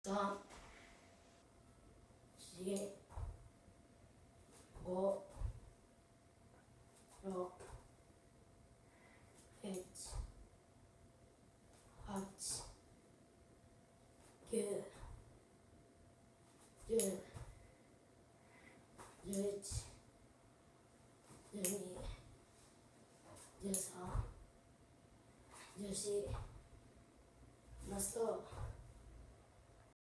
3、4、5、6、7、8、9、10、11、12、13、14、ラスト。